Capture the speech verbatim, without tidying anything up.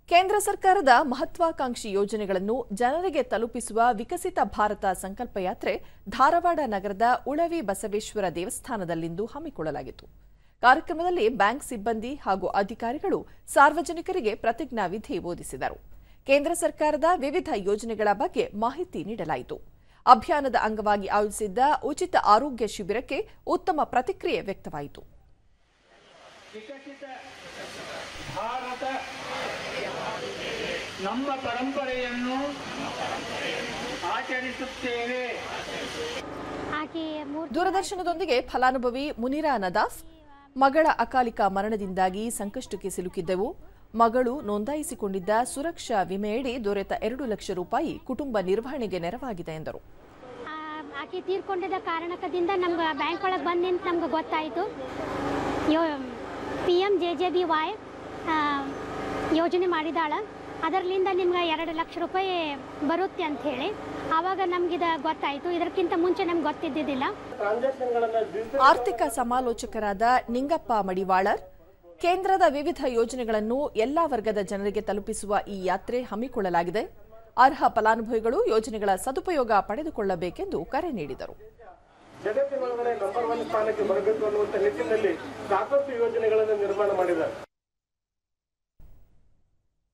ಕೇಂದ್ರ ಸರ್ಕಾರದ ಮಹತ್ವಾಕಾಂಕ್ಷಿ ಯೋಜನೆಗಳನ್ನು ಜನರಿಗೆ ತಲುಪಿಸುವ ವಿಕಸಿತ ಭಾರತ ಸಂಕಲ್ಪ ಯಾತ್ರೆ ಧಾರವಾಡ ನಗರದ ಉಳವಿ ಬಸವೇಶ್ವರ ದೇವಸ್ಥಾನದಲ್ಲಿಂದು ಹಮ್ಮಿಕೊಳ್ಳಲಾಗಿತ್ತು. ಕಾರ್ಯಕ್ರಮದಲ್ಲಿ ಬ್ಯಾಂಕ್ ಸಿಬ್ಬಂದಿ ಹಾಗೂ ಅಧಿಕಾರಿಗಳು ಸಾರ್ವಜನಿಕರಿಗೆ ಪ್ರತಿಜ್ಞಾವಿಧಿ ಬೋಧಿಸಿದರು. ಕೇಂದ್ರ ಸರ್ಕಾರದ ವಿವಿಧ ಯೋಜನೆಗಳ ಬಗ್ಗೆ ಮಾಹಿತಿ ನೀಡಲಾಯಿತು. ಅಭಿಯಾನದ ಅಂಗವಾಗಿ ಆಯೋಜಿಸಿದ್ದ ಉಚಿತ ಆರೋಗ್ಯ ಶಿಬಿರಕ್ಕೆ ಉತ್ತಮ ಪ್ರತಿಕ್ರಿಯೆ ವ್ಯಕ್ತವಾಯಿತು. ನಮ್ಮ ಪರಂಪರೆಯನ್ನು ಆಚರಿಸುತ್ತೇವೆ. ದೂರದರ್ಶನದೊಂದಿಗೆ ಫಲಾನುಭವಿ ಮುನಿರಾ ನದಾಫ್, ಮಗಳ ಅಕಾಲಿಕ ಮರಣದಿಂದಾಗಿ ಸಂಕಷ್ಟಕ್ಕೆ ಸಿಲುಕಿದ್ದೆವು. ಮಗಳು ನೋಂದಾಯಿಸಿಕೊಂಡಿದ್ದ ಸುರಕ್ಷಾ ವಿಮೆಯಡಿ ದೊರೆತ ಎರಡು ಲಕ್ಷ ರೂಪಾಯಿ ಕುಟುಂಬ ನಿರ್ವಹಣೆಗೆ ನೆರವಾಗಿದೆ ಎಂದರು. ಆಕೆ ತೀರ್ಕೊಂಡಿದ್ದ ಕಾರಣದಿಂದ ನಮ್ಗೆ ಬ್ಯಾಂಕ್ ಒಳಗೆ ಬಂದು ನಮ್ಗೆ ಗೊತ್ತಾಯಿತು, P M J J B Y ಯೋಜನೆ ಮಾಡಿದಾಳ, ಅದರಲ್ಲಿಂದ ನಿಮ್ಗೆ ಎರಡು ಲಕ್ಷ ರೂಪಾಯಿ ಬರುತ್ತೆ ಅಂತ ಹೇಳಿ ಆವಾಗ ನಮ್ಗಿದ ಗೊತ್ತಾಯಿತು. ಇದಕ್ಕಿಂತ ಮುಂಚೆ ನಮ್ಗೆ ಗೊತ್ತಿದ್ದಿದ್ದಿಲ್ಲ. ಆರ್ಥಿಕ ಸಮಾಲೋಚಕರಾದ ನಿಂಗಪ್ಪ ಮಡಿವಾಳರ್, ಕೇಂದ್ರದ ವಿವಿಧ ಯೋಜನೆಗಳನ್ನು ಎಲ್ಲಾ ವರ್ಗದ ಜನರಿಗೆ ತಲುಪಿಸುವ ಈ ಯಾತ್ರೆ ಹಮ್ಮಿಕೊಳ್ಳಲಾಗಿದೆ. ಅರ್ಹ ಫಲಾನುಭವಿಗಳು ಯೋಜನೆಗಳ ಸದುಪಯೋಗ ಪಡೆದುಕೊಳ್ಳಬೇಕೆಂದು ಕರೆ ನೀಡಿದರು. ಜಗತ್ತಿನೊಳಗಡೆ ನಂಬರ್ ಒನ್ ಸ್ಥಾನಕ್ಕೆ ಬರಬೇಕು ಅನ್ನುವಂಥ ನಿಟ್ಟಿನಲ್ಲಿ ಸಾಕಷ್ಟು ಯೋಜನೆಗಳನ್ನು ನಿರ್ಮಾಣ ಮಾಡಿದ್ದಾರೆ.